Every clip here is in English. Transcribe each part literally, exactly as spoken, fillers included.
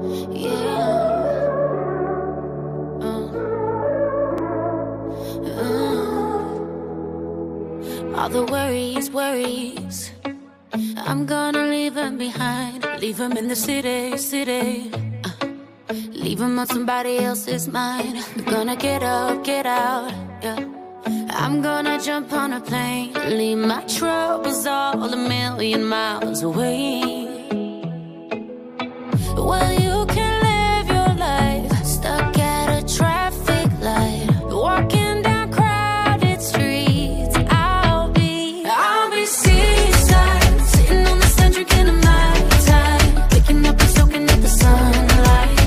All the worries, worries, I'm gonna leave them behind. Leave them in the city, city. uh, Leave them on somebody else's mind. I'm gonna get up, get out, yeah. I'm gonna jump on a plane. Leave my troubles all a million miles away. Well, you can live your life stuck at a traffic light, walking down crowded streets. I'll be, I'll be seaside, sitting on the sand drinking the night time, waking up and soaking up the sunlight,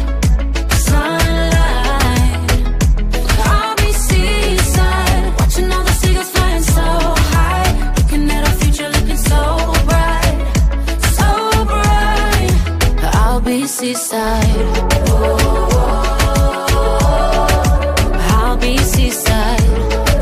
sunlight. I'll be seaside, watching all the seagulls flying so high, looking at our future looking so bright, so bright. I'll be seaside. I'll be seaside.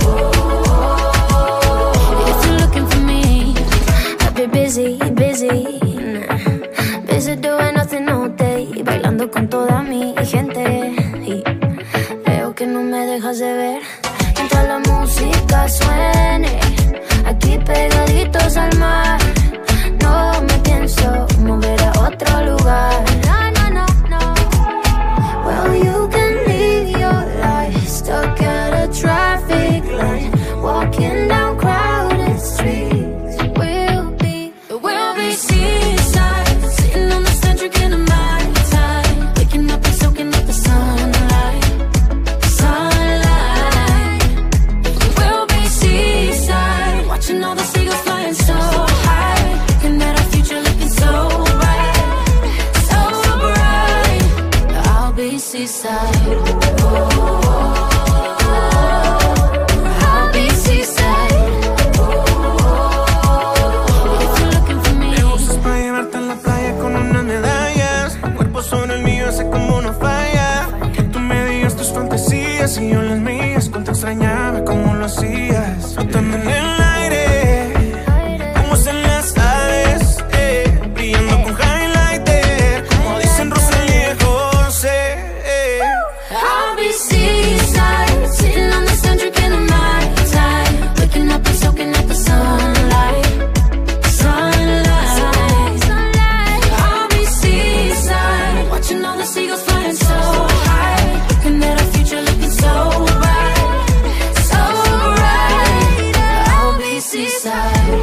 If you're looking for me, I'll be busy, busy, busy doing nothing all day, bailando con toda mi gente. Y veo que no me dejas de ver. Mientras la música suene, aquí pegaditos al mar, no me pienso mover a otro lugar. No, no, no, no. Well, you can live your life stuck at a traffic light, walking down crowded streets. We'll be, we'll be seaside, sitting on the sand drinking the night time, waking up and soaking up the sunlight, sunlight. We'll be seaside, watching all the seagulls flying so high, looking at our future looking so bright, so bright. I'll be seaside. I'll be seaside. If you're looking for me, Me usas pa' llevarte a la playa con unas medallas. Tu cuerpo sobre el mío, sé cómo no falla. Que tú me digas tus fantasías y yo las mías. Cuánto extrañaba cómo lo hacías. Flotando en el aire, como hacen las aves, eh. Brillando con highlighter, como dicen Rosalía y José, eh. I'll be seaside, sitting on the sand drinking the night time, waking up and soaking up the sunlight, sunlight, sunlight. I'll be seaside, watching all the seagulls flying so high, looking at our future looking so bright, so bright. I'll be seaside.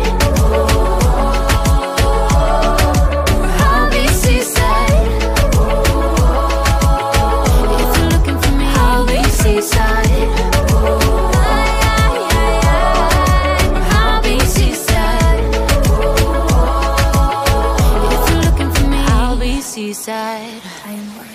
I'll be seaside. If you're looking for me, I'll be seaside. I'll be seaside. If you're looking for me, I'll be seaside. I am